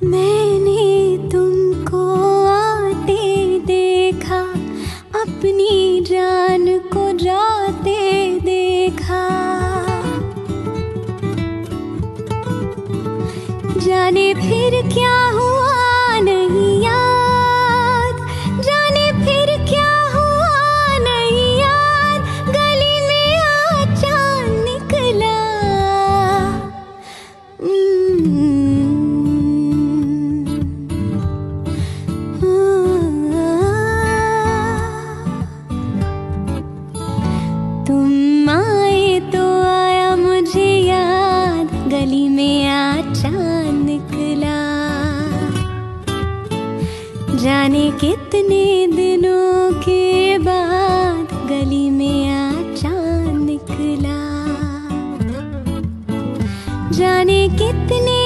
मैंने तुमको आते देखा, अपनी जान को जाते देखा। जाने फिर क्या हुआ नहीं याद, जाने फिर क्या हुआ नहीं याद। गली में अचानक निकला, तुम आए तो आया मुझे याद, गली में अचानक निकला। जाने कितने दिनों के बाद गली में अचानक निकला। जाने कितने